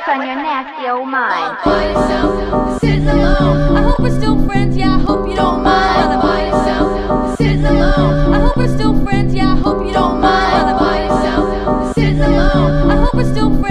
what's on your nasty old mind? By yourself, sitting alone. I hope we're still friends, yeah, I hope you don't mind. By yourself, sitting alone. I hope we're still friends, yeah, I hope you don't mind. By yourself, sitting alone. I hope we're still friends.